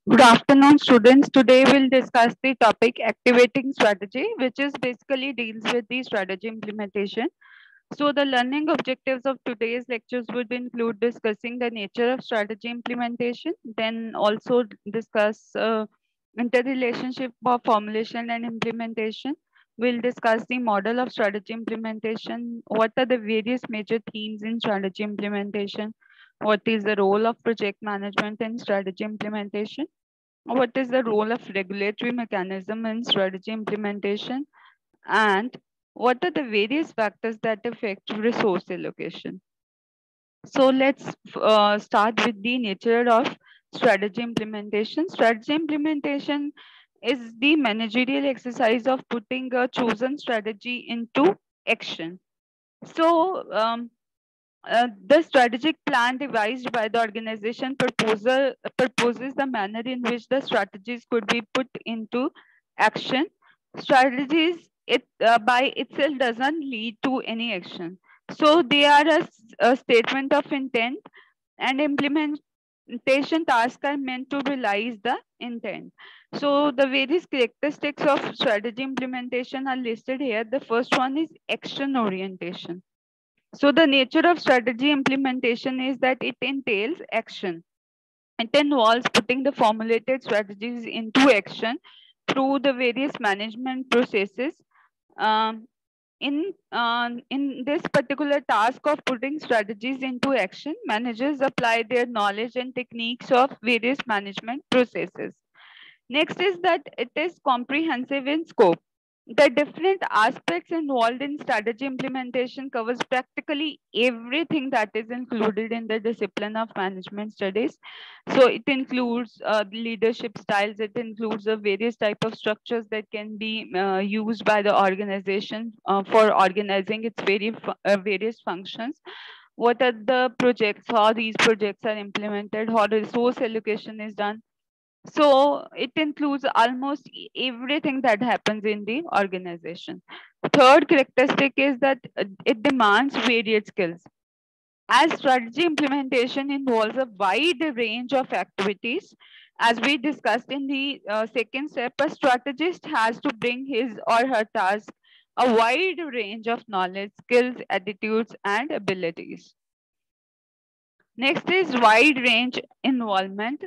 Good afternoon, students. Today we'll discuss the topic activating strategy, which is basically deals with the strategy implementation. So the learning objectives of today's lectures would include discussing the nature of strategy implementation, then also discuss interrelationship of formulation and implementation. We'll discuss the model of strategy implementation, what are the various major themes in strategy implementation, what is the role of project management in strategy implementation, what is the role of regulatory mechanism in strategy implementation, and what are the various factors that affect resource allocation? So let's start with the nature of strategy implementation. Strategy implementation is the managerial exercise of putting a chosen strategy into action. So the strategic plan devised by the organization proposes the manner in which the strategies could be put into action. Strategies by itself doesn't lead to any action. So they are a statement of intent, and implementation tasks are meant to realize the intent. So the various characteristics of strategy implementation are listed here. The first one is action orientation. So the nature of strategy implementation is that it entails action. It involves putting the formulated strategies into action through the various management processes. Um, in this particular task of putting strategies into action, managers apply their knowledge and techniques of various management processes. Next is that it is comprehensive in scope. The different aspects involved in strategy implementation covers practically everything that is included in the discipline of management studies. So it includes leadership styles, it includes the various type of structures that can be used by the organization for organizing its various functions. What are the projects, how these projects are implemented, how resource allocation is done. So it includes almost everything that happens in the organization. Third characteristic is that it demands varied skills. As strategy implementation involves a wide range of activities, as we discussed in the second step, a strategist has to bring his or her task a wide range of knowledge, skills, attitudes, and abilities. Next is wide range involvement.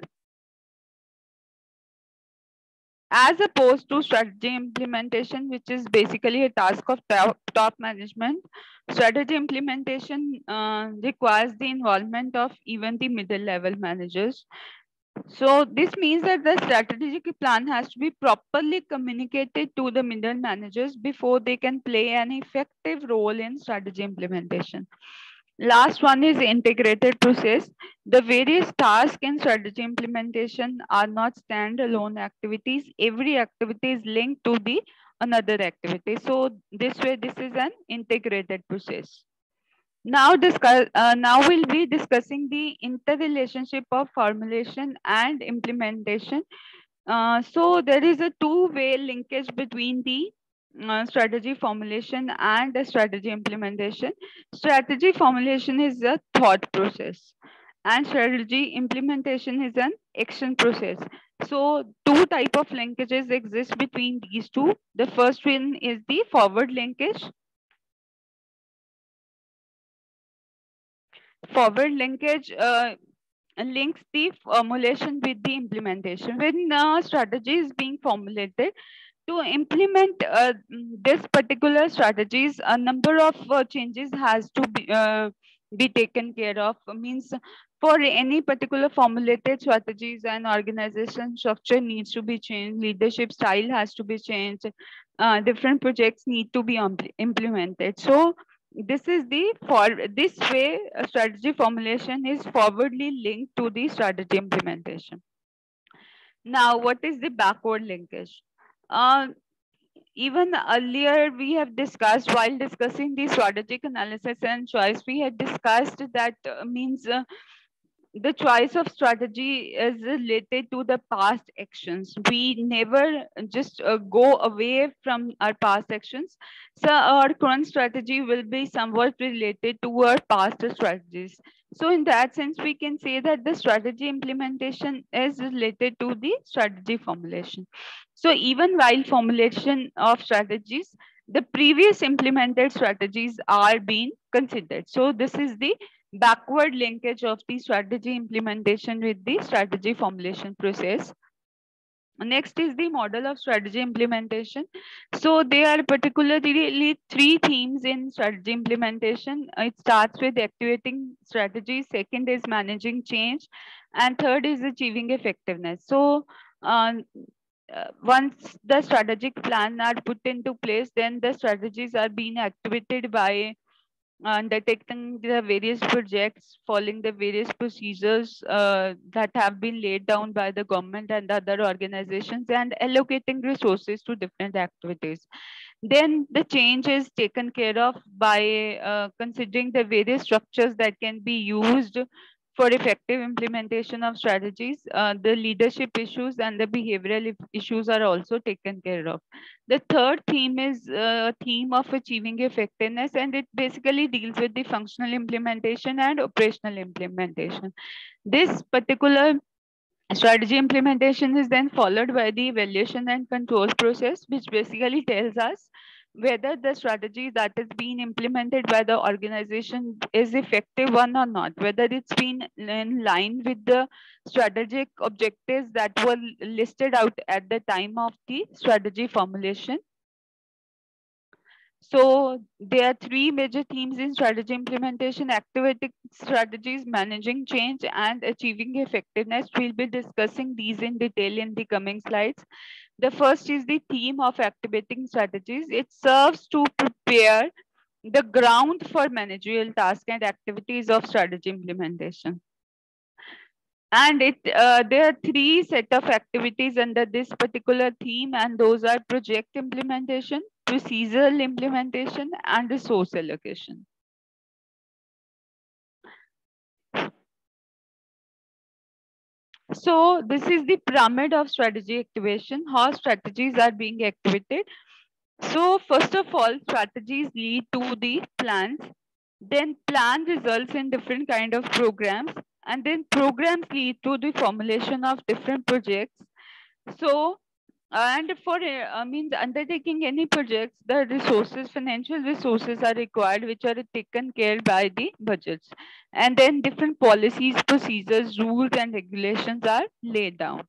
As opposed to strategy implementation, which is basically a task of top management, strategy implementation requires the involvement of even the middle level managers. So this means that the strategic plan has to be properly communicated to the middle managers before they can play an effective role in strategy implementation. Last one is integrated process. The various tasks in strategy implementation are not standalone activities. Every activity is linked to the another activity. So this way, this is an integrated process. Now we'll be discussing the interrelationship of formulation and implementation. So there is a two-way linkage between the strategy formulation and the strategy implementation. Strategy formulation is a thought process, and strategy implementation is an action process. So two type of linkages exist between these two. The first one is the forward linkage. Forward linkage links the formulation with the implementation. When strategy is being formulated, to implement this particular strategies, a number of changes has to be taken care of. Means for any particular formulated strategies, and organization structure needs to be changed, leadership style has to be changed, different projects need to be implemented. So this is the for this way strategy formulation is forwardly linked to the strategy implementation. Now, what is the backward linkage? Uh, Even earlier, we have discussed while discussing the strategic analysis and choice, we had discussed that means the choice of strategy is related to the past actions. We never just go away from our past actions. So our current strategy will be somewhat related to our past strategies. So in that sense, we can say that the strategy implementation is related to the strategy formulation. So even while formulation of strategies, the previous implemented strategies are being considered. So this is the backward linkage of the strategy implementation with the strategy formulation process. Next is the model of strategy implementation. So there are particularly three themes in strategy implementation. It starts with activating strategy, second is managing change, and third is achieving effectiveness. So uh, once the strategic plan are put into place, then the strategies are being activated by undertaking the various projects, following the various procedures that have been laid down by the government and other organizations, and allocating resources to different activities. Then the change is taken care of by considering the various structures that can be used for effective implementation of strategies. The leadership issues and the behavioral issues are also taken care of. The third theme is a theme of achieving effectiveness, and it basically deals with the functional implementation and operational implementation. This particular strategy implementation is then followed by the evaluation and control process, which basically tells us whether the strategy that is being implemented by the organization is effective one or not, whether it's been in line with the strategic objectives that were listed out at the time of the strategy formulation. So there are three major themes in strategy implementation: activating strategies, managing change, and achieving effectiveness. We'll be discussing these in detail in the coming slides. The first is the theme of activating strategies. It serves to prepare the ground for managerial tasks and activities of strategy implementation. And there are three set of activities under this particular theme, and those are project implementation, procedural implementation, and resource allocation. So this is the pyramid of strategy activation, how strategies are being activated. So first of all, strategies lead to the plans. Then plan results in different kind of programs, and then programs lead to the formulation of different projects. So and for means undertaking any projects, the resources, financial resources are required, which are taken care by the budgets. And then different policies, procedures, rules, and regulations are laid down.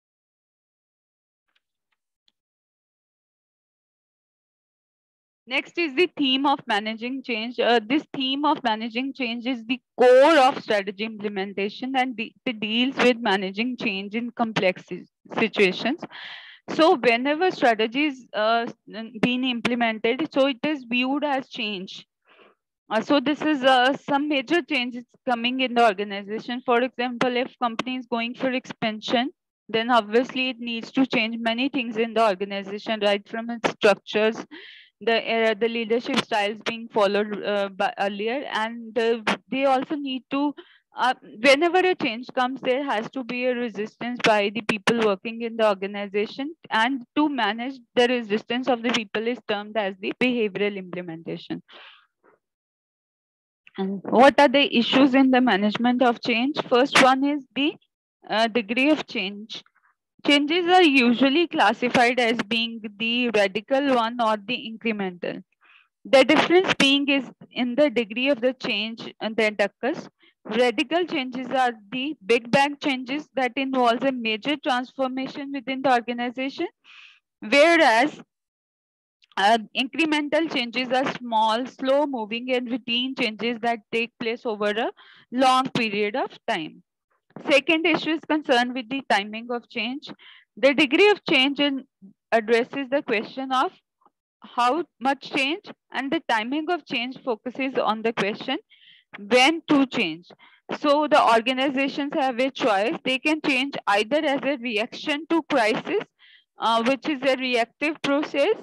Next is the theme of managing change. This theme of managing change is the core of strategy implementation, and it deals with managing change in complex situations. So whenever strategy is being implemented, so it is viewed as change. So this is some major changes coming in the organization. For example, if company is going for expansion, then obviously it needs to change many things in the organization, right from its structures, the leadership styles being followed by earlier, and they also need to whenever a change comes, there has to be a resistance by the people working in the organization, and to manage the resistance of the people is termed as the behavioral implementation. And what are the issues in the management of change? First one is the degree of change. Changes are usually classified as being the radical one or the incremental. The difference being is in the degree of the change that occurs. Radical changes are the big bang changes that involves a major transformation within the organization, whereas incremental changes are small, slow moving, and routine changes that take place over a long period of time. Second issue is concerned with the timing of change. The degree of change addresses the question of how much change, and the timing of change focuses on the question when to change. So the organizations have a choice. They can change either as a reaction to crisis, which is a reactive process,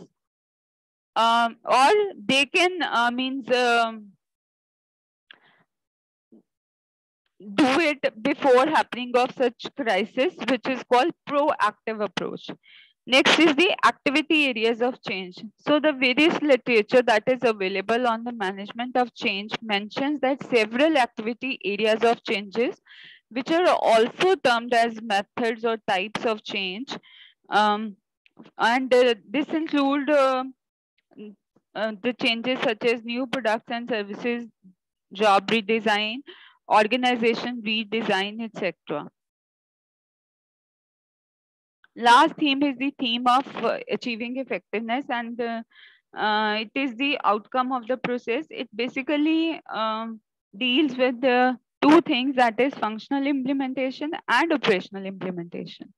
or they can means do it before happening of such crisis, which is called proactive approach. Next is the activity areas of change. So the various literature that is available on the management of change mentions that several activity areas of changes, which are also termed as methods or types of change, um, and this include the changes such as new products and services, job redesign, organization redesign, etc. Last theme is the theme of achieving effectiveness, and it is the outcome of the process. It basically deals with the two things, that is functional implementation and operational implementation.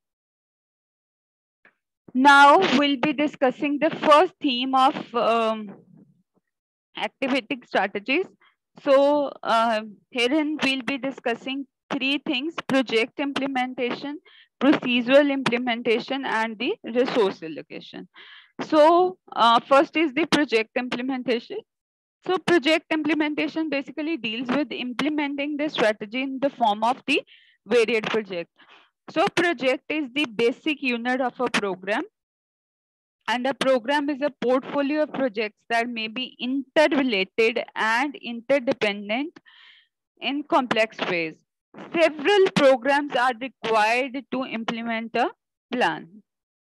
Now we'll be discussing the first theme of activating strategies. So herein we'll be discussing three things: project implementation, procedural implementation, and the resource allocation. So first is the project implementation. So project implementation basically deals with implementing the strategy in the form of the varied project. So project is the basic unit of a program, and a program is a portfolio of projects that may be interrelated and interdependent in complex ways. Several programs are required to implement a plan.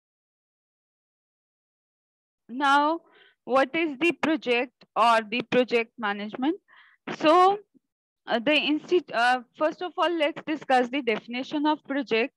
Now, what is the project or the project management? So, first of all, let's discuss the definition of project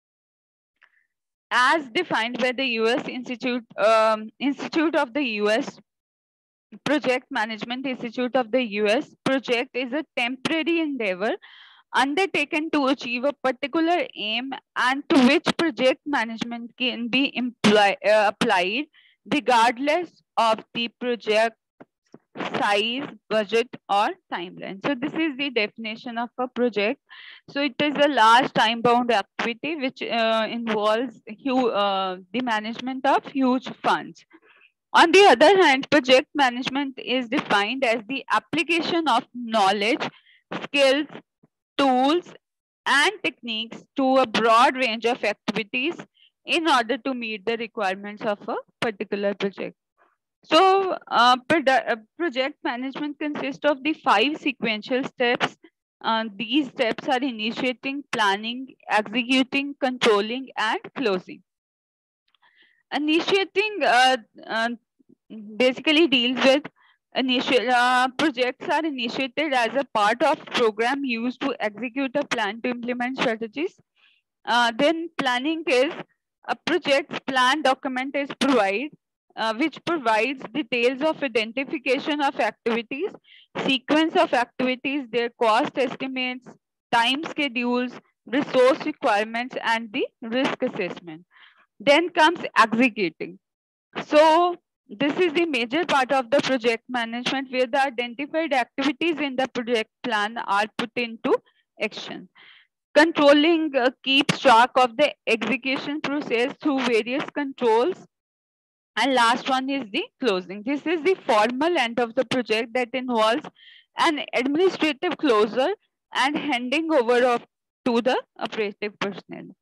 as defined by the U.S. Institute of the U.S. Project Management Institute of the US. Project is a temporary endeavor undertaken to achieve a particular aim and to which project management can be applied regardless of the project size, budget, or timeline. So this is the definition of a project. So it is a large time-bound activity which involves the management of huge funds. On the other hand, project management is defined as the application of knowledge, skills, tools, and techniques to a broad range of activities in order to meet the requirements of a particular project. So, project management consists of the 5 sequential steps. These steps are initiating, planning, executing, controlling, and closing. Initiating basically deals with initial projects are initiated as a part of program used to execute a plan to implement strategies. Then planning is a project's plan document is which provides details of identification of activities, sequence of activities, their cost estimates, time schedules, resource requirements, and the risk assessment. Then comes executing. So this is the major part of the project management where the identified activities in the project plan are put into action. Controlling keeps track of the execution process through various controls. And last one is the closing. This is the formal end of the project that involves an administrative closure and handing over of to the operative personnel.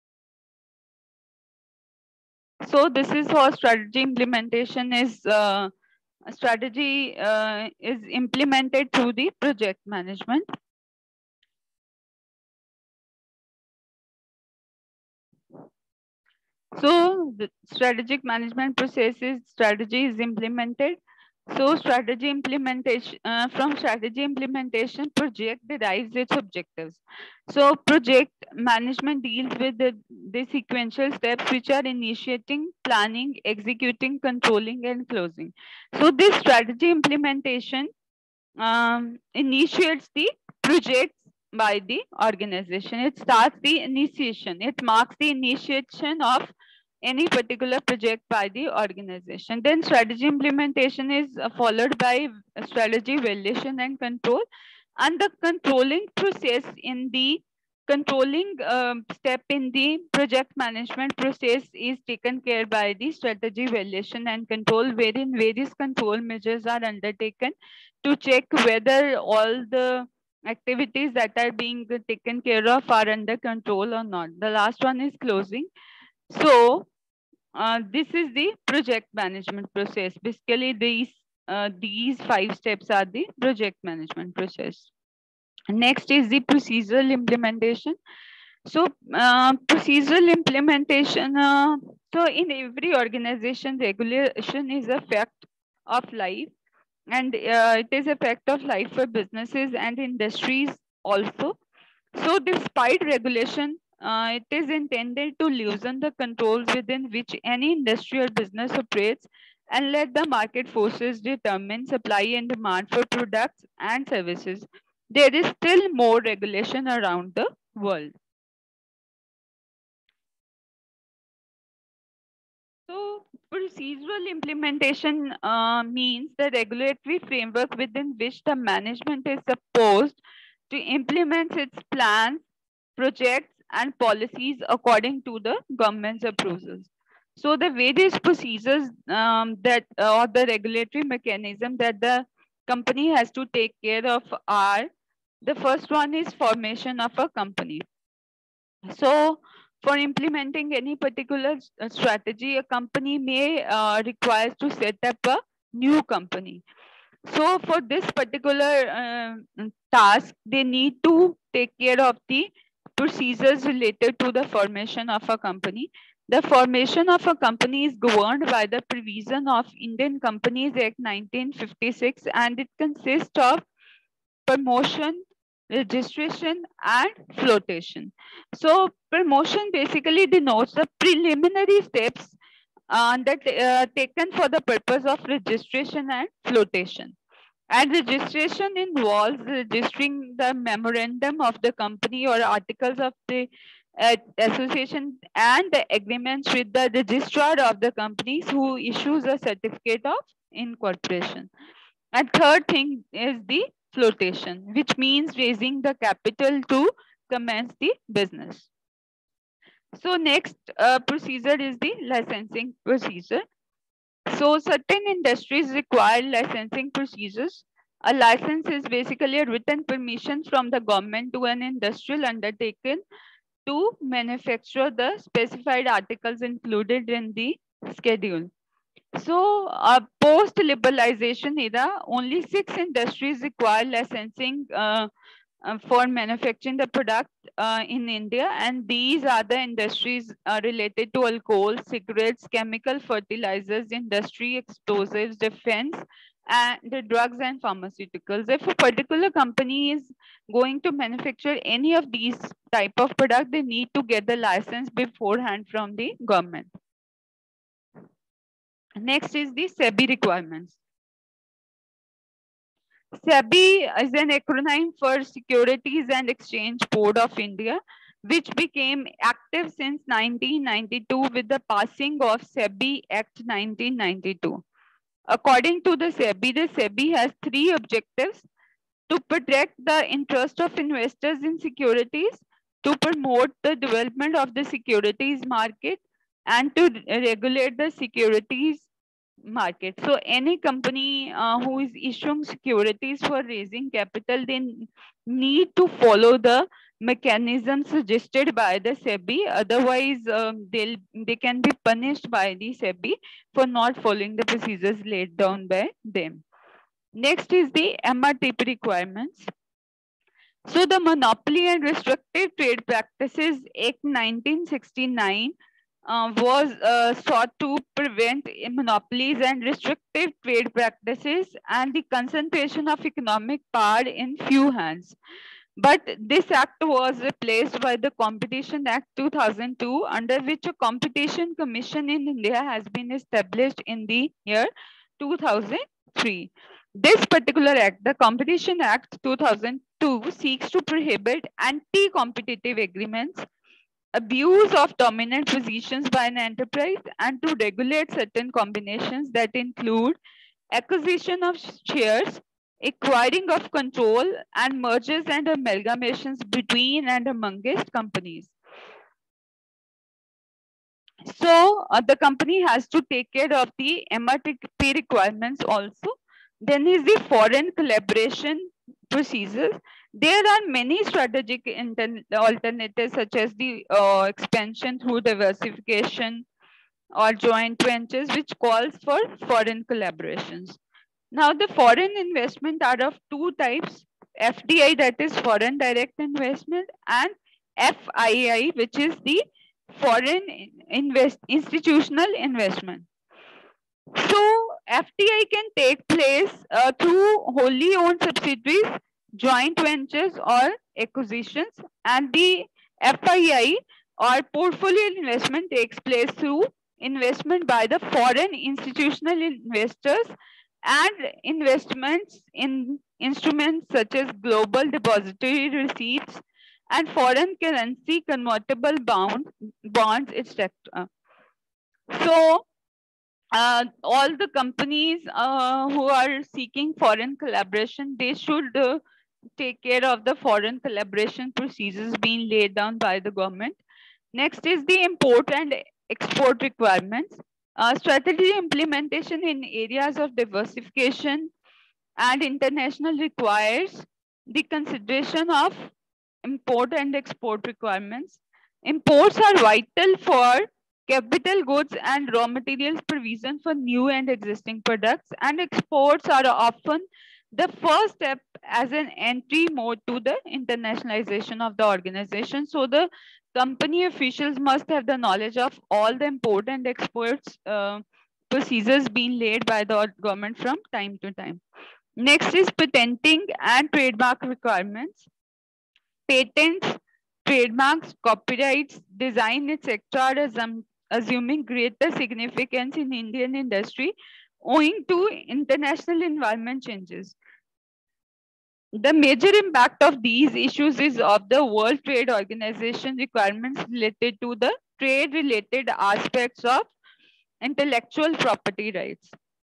So this is how strategy implementation is is implemented through the project management. So the strategic management processes, strategy is implemented. So strategy implementation, from strategy implementation, project derives its objectives. So project management deals with the sequential steps which are initiating, planning, executing, controlling, and closing. So this strategy implementation initiates the projects by the organization. It starts the initiation. It marks the initiation of any particular project by the organization. Then strategy implementation is followed by strategy validation and control. And the controlling process in the controlling step in the project management process is taken care by the strategy validation and control, wherein various control measures are undertaken to check whether all the activities that are being taken care of are under control or not. The last one is closing. So this is the project management process. Basically, these 5 steps are the project management process. Next is the procedural implementation. So procedural implementation. So in every organization, regulation is a fact of life, and it is a fact of life for businesses and industries also. So despite regulation, it is intended to loosen the controls within which any industry or business operates and let the market forces determine supply and demand for products and services. There is still more regulation around the world. So procedural implementation means the regulatory framework within which the management is supposed to implement its plans, projects, and policies according to the government's approvals. So the various procedures that or the regulatory mechanism that the company has to take care of are: the first one is formation of a company. So for implementing any particular strategy, a company may require to set up a new company. So for this particular task, they need to take care of the procedures related to the formation of a company. The formation of a company is governed by the provision of Indian Companies Act 1956, and it consists of promotion, registration, and flotation. So promotion basically denotes the preliminary steps that taken for the purpose of registration and flotation. And registration involves registering the memorandum of the company or articles of the association and the agreements with the registrar of the companies who issues a certificate of incorporation. And third thing is the flotation, which means raising the capital to commence the business. So next procedure is the licensing procedure. So certain industries require licensing procedures. A license is basically a written permission from the government to an industrial undertaking to manufacture the specified articles included in the schedule. So, post liberalization era, only 6 industries require licensing for manufacturing the product in India, and these are the industries related to alcohol, cigarettes, chemical fertilizers, industry, explosives, defense, and the drugs and pharmaceuticals. If a particular company is going to manufacture any of these type of product, they need to get the license beforehand from the government. Next is the SEBI requirements. SEBI is an acronym for Securities and Exchange Board of India, which became active since 1992 with the passing of SEBI Act 1992. According to the SEBI has 3 objectives: to protect the interest of investors in securities, to promote the development of the securities market, and to regulate the securities market. So any company who is issuing securities for raising capital, they need to follow the mechanism suggested by the SEBI. Otherwise, they can be punished by the SEBI for not following the procedures laid down by them. Next is the MRTP requirements. So the Monopoly and Restrictive Trade Practices Act 1969 was sought to prevent monopolies and restrictive trade practices and the concentration of economic power in few hands. But this act was replaced by the Competition Act 2002, under which a competition commission in India has been established in the year 2003. This particular act, the Competition Act 2002, seeks to prohibit anti-competitive agreements, abuse of dominant positions by an enterprise, and to regulate certain combinations that include acquisition of shares, acquiring of control, and mergers and amalgamations between and amongst companies. So the company has to take care of the MRTP requirements also. Then is the foreign collaboration procedures. There are many strategic alternatives such as the expansion through diversification or joint ventures, which calls for foreign collaborations. Now, the foreign investment are of two types: FDI, that is foreign direct investment, and FII, which is the foreign institutional investment. So, FDI can take place through wholly owned subsidiaries, joint ventures, or acquisitions, and the FII or portfolio investment takes place through investment by the foreign institutional investors and investments in instruments such as global depository receipts and foreign currency convertible bonds, etc. So, all the companies who are seeking foreign collaboration, they should take care of the foreign collaboration procedures being laid down by the government. Next is the import and export requirements. Strategy implementation in areas of diversification and international requires the consideration of import and export requirements. Imports are vital for capital goods and raw materials provision for new and existing products, and exports are often the first step as an entry mode to the internationalization of the organization. So the company officials must have the knowledge of all the import and exports procedures being laid by the government from time to time. Next is patenting and trademark requirements. Patents, trademarks, copyrights, design, etc. are assuming greater significance in Indian industry owing to international environment changes. The major impact of these issues is of the World Trade Organization requirements related to the trade-related aspects of intellectual property rights.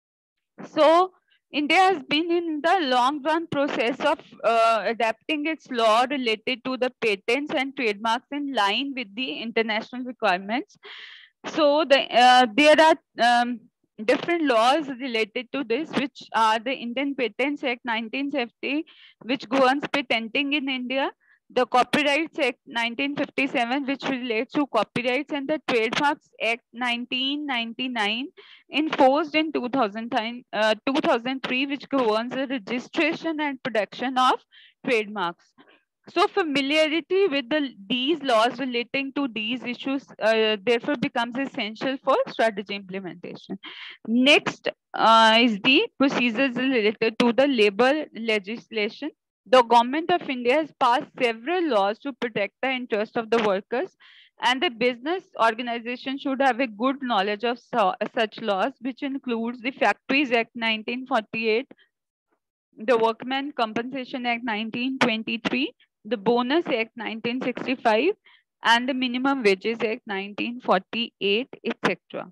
So, India has been in the long run process of adapting its law related to the patents and trademarks in line with the international requirements. So, there are different laws related to this, which are the Indian Patents Act 1970, which governs patenting in India, the Copyrights Act 1957, which relates to copyrights, and the Trademarks Act 1999, enforced in 2003, which governs the registration and protection of trademarks. So familiarity with these laws relating to these issues therefore becomes essential for strategy implementation. Next is the procedures related to the labor legislation. The government of India has passed several laws to protect the interest of the workers, and the business organization should have a good knowledge of such laws, which includes the Factories Act 1948, the Workmen Compensation Act 1923, the Bonus Act 1965, and the Minimum Wages Act 1948, etc.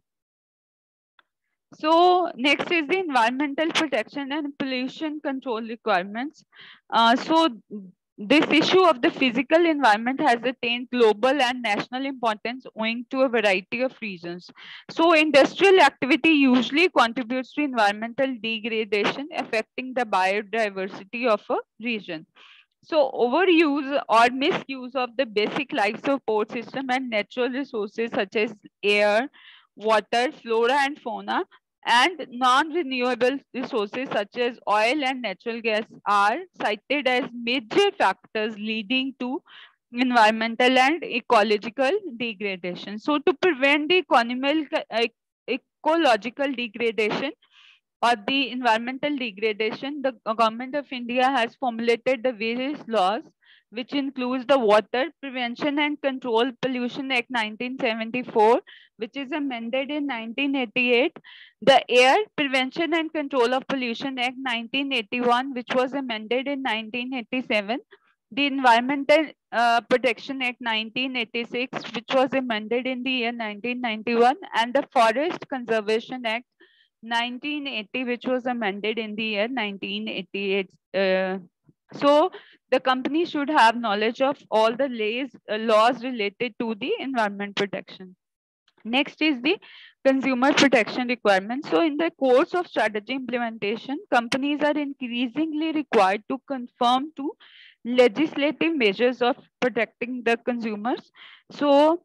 So next is the environmental protection and pollution control requirements. So this issue of the physical environment has attained global and national importance owing to a variety of reasons. So industrial activity usually contributes to environmental degradation affecting the biodiversity of a region. So overuse or misuse of the basic life support system and natural resources such as air, water, flora and fauna, and non-renewable resources such as oil and natural gas are cited as major factors leading to environmental and ecological degradation. So to prevent the ecological degradation or the environmental degradation, the government of India has formulated the various laws, which includes the Water Prevention and Control Pollution Act 1974, which is amended in 1988, the Air Prevention and Control of Pollution Act 1981, which was amended in 1987, the Environmental Protection Act 1986, which was amended in the year 1991, and the Forest Conservation Act 1980, which was amended in the year 1988. So the company should have knowledge of all the laws related to the environment protection. Next is the consumer protection requirements. So in the course of strategy implementation, companies are increasingly required to conform to legislative measures of protecting the consumers. So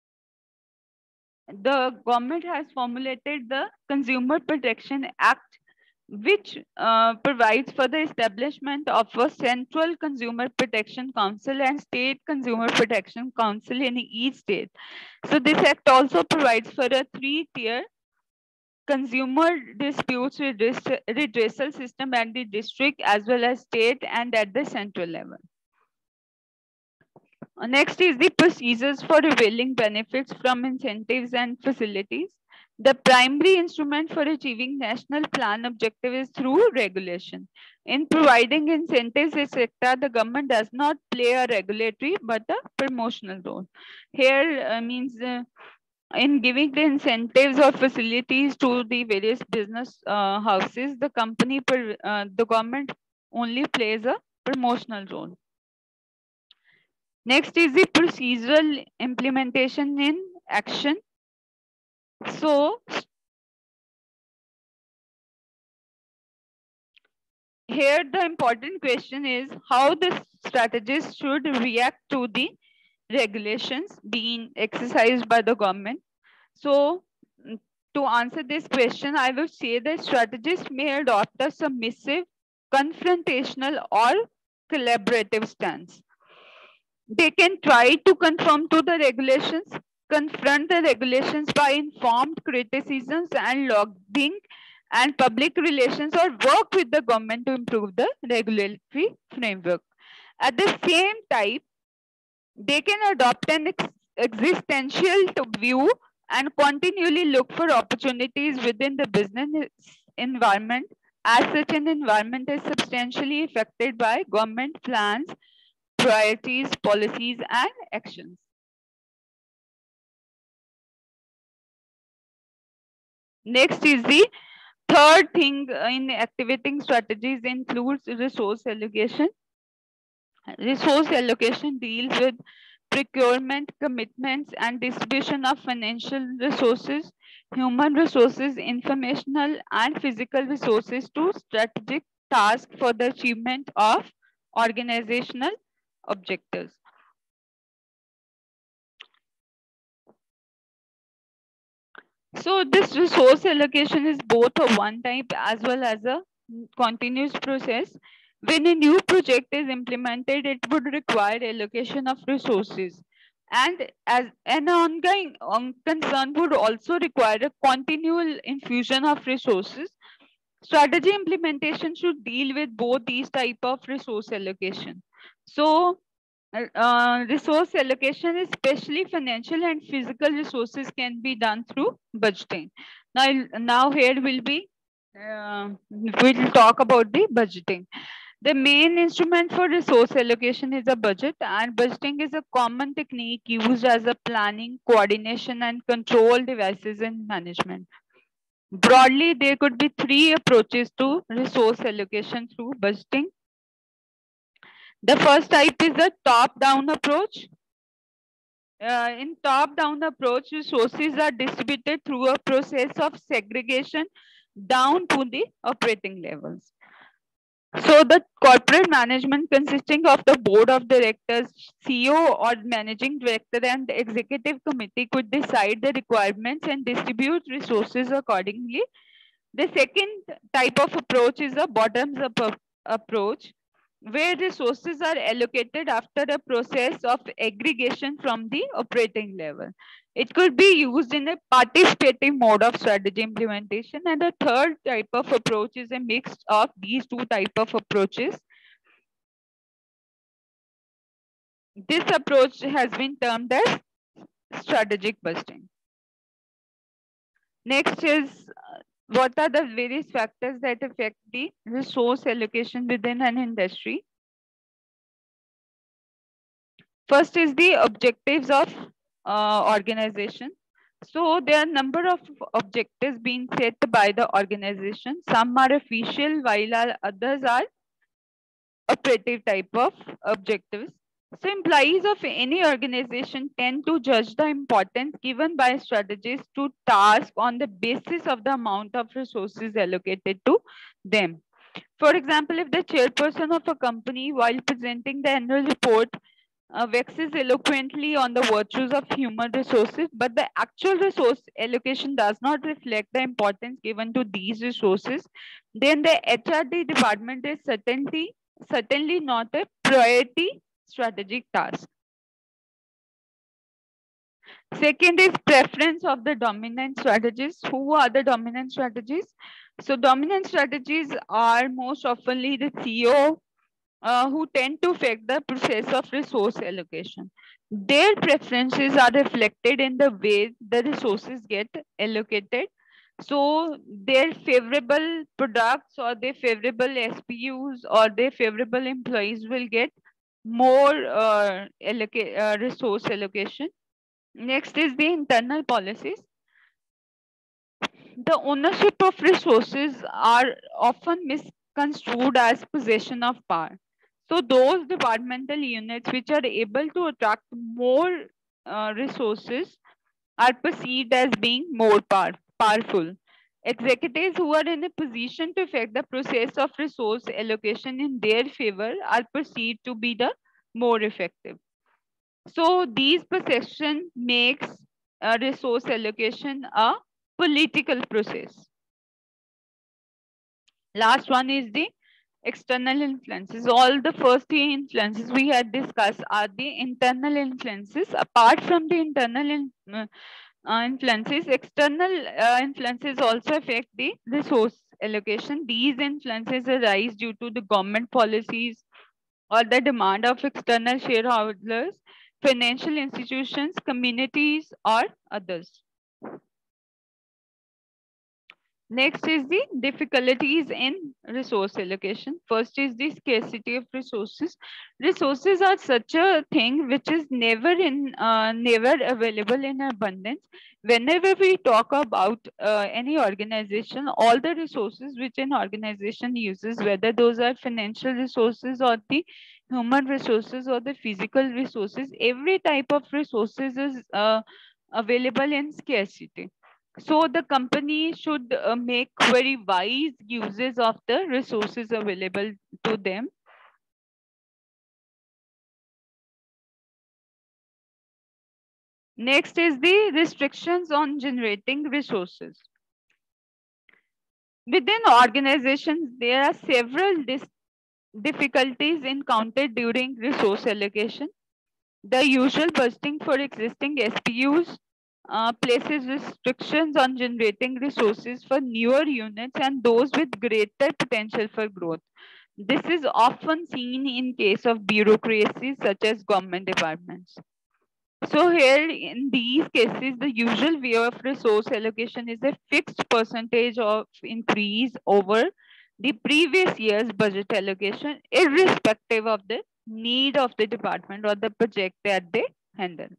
the government has formulated the Consumer Protection Act, which provides for the establishment of a central consumer protection council and state consumer protection council in each state. So this act also provides for a three-tier consumer disputes redressal system at the district as well as state and at the central level. Next is the procedures for availing benefits from incentives and facilities. The primary instrument for achieving national plan objective is through regulation. In providing incentives, etc., the government does not play a regulatory but a promotional role. Here means in giving the incentives or facilities to the various business houses, the government only plays a promotional role. Next is the procedural implementation in action. So here the important question is how the strategist should react to the regulations being exercised by the government. So to answer this question, I will say that strategists may adopt a submissive, confrontational or collaborative stance. They can try to conform to the regulations, confront the regulations by informed criticisms and lobbying and public relations, or work with the government to improve the regulatory framework. At the same time, they can adopt an existential view and continually look for opportunities within the business environment, as such an environment is substantially affected by government plans, priorities, policies, and actions. Next is the third thing in activating strategies includes resource allocation. Resource allocation deals with procurement, commitments, and distribution of financial resources, human resources, informational and physical resources to strategic tasks for the achievement of organizational objectives. So this resource allocation is both a one type as well as a continuous process. When a new project is implemented, it would require allocation of resources. And as an ongoing concern would also require a continual infusion of resources. Strategy implementation should deal with both these type of resource allocation. So resource allocation, especially financial and physical resources, can be done through budgeting. Now here we'll talk about the budgeting. The main instrument for resource allocation is a budget, and budgeting is a common technique used as a planning, coordination, and control devices in management. Broadly, there could be three approaches to resource allocation through budgeting. The first type is the top-down approach. In top-down approach, resources are distributed through a process of segregation down to the operating levels. So the corporate management consisting of the board of directors, CEO or managing director and the executive committee could decide the requirements and distribute resources accordingly. The second type of approach is a bottoms-up approach, where resources are allocated after a process of aggregation from the operating level. It could be used in a participative mode of strategy implementation. And the third type of approach is a mix of these two type of approaches. This approach has been termed as strategic budgeting. Next is what are the various factors that affect the resource allocation within an industry? First is the objectives of organization. So there are a number of objectives being set by the organization. Some are official while others are operative type of objectives. So employees of any organization tend to judge the importance given by strategists to task on the basis of the amount of resources allocated to them. For example, if the chairperson of a company, while presenting the annual report, vexes eloquently on the virtues of human resources, but the actual resource allocation does not reflect the importance given to these resources, then the HRD department is certainly not a priority strategic task. Second is preference of the dominant strategies. Who are the dominant strategies? So dominant strategies are most oftenly the CEO, who tend to affect the process of resource allocation. Their preferences are reflected in the way the resources get allocated. So their favorable products or their favorable SPUs or their favorable employees will get more resource allocation. Next is the internal policies. The ownership of resources are often misconstrued as possession of power. So those departmental units which are able to attract more resources are perceived as being more powerful. Executives who are in a position to affect the process of resource allocation in their favor are perceived to be the more effective. So these perception makes resource allocation a political process. Last one is the external influences. All the first three influences we had discussed are the internal influences. Apart from the internal influences, external influences also affect the resource allocation. These influences arise due to the government policies or the demand of external shareholders, financial institutions, communities, or others. Next is the difficulties in resource allocation. First is the scarcity of resources. Resources are such a thing which is never available in abundance. Whenever we talk about any organization, all the resources which an organization uses, whether those are financial resources or the human resources or the physical resources, every type of resources is available in scarcity. So the company should make very wise uses of the resources available to them. Next is the restrictions on generating resources. Within organizations, there are several difficulties encountered during resource allocation. The usual budgeting for existing SPUs places restrictions on generating resources for newer units and those with greater potential for growth. This is often seen in case of bureaucracies such as government departments. So here in these cases, the usual way of resource allocation is a fixed percentage of increase over the previous year's budget allocation, irrespective of the need of the department or the project that they handle.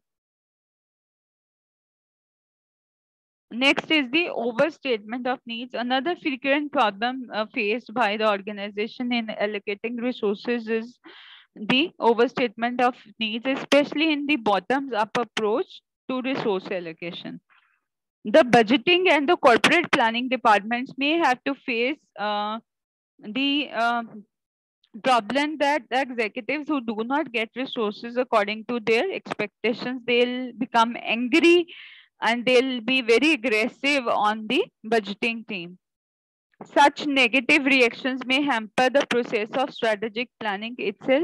Next is the overstatement of needs. Another frequent problem faced by the organization in allocating resources is the overstatement of needs, especially in the bottoms up approach to resource allocation. The budgeting and the corporate planning departments may have to face the problem that the executives who do not get resources according to their expectations, they'll become angry and they'll be very aggressive on the budgeting team. Such negative reactions may hamper the process of strategic planning itself.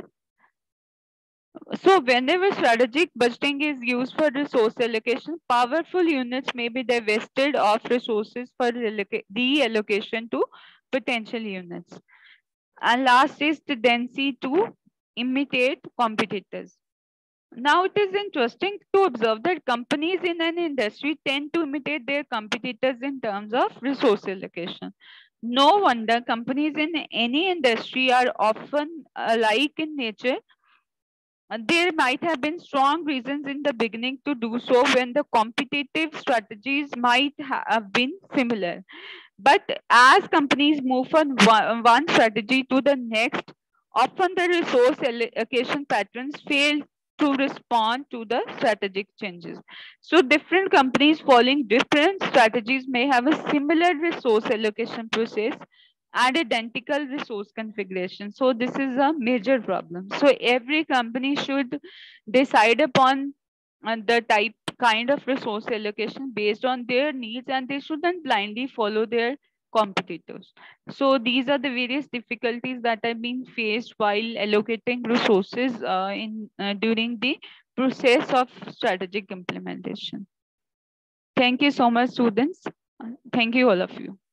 So whenever strategic budgeting is used for resource allocation, powerful units may be divested of resources for reallocation to potential units. And last is tendency to imitate competitors. Now it is interesting to observe that companies in an industry tend to imitate their competitors in terms of resource allocation. No wonder companies in any industry are often alike in nature. There might have been strong reasons in the beginning to do so when the competitive strategies might have been similar. But as companies move from one strategy to the next, often the resource allocation patterns fail to respond to the strategic changes. So different companies following different strategies may have a similar resource allocation process and identical resource configuration. So this is a major problem. So every company should decide upon the kind of resource allocation based on their needs, and they shouldn't blindly follow their competitors. So these are the various difficulties that are being faced while allocating resources in during the process of strategic implementation. Thank you so much, students. Thank you, all of you.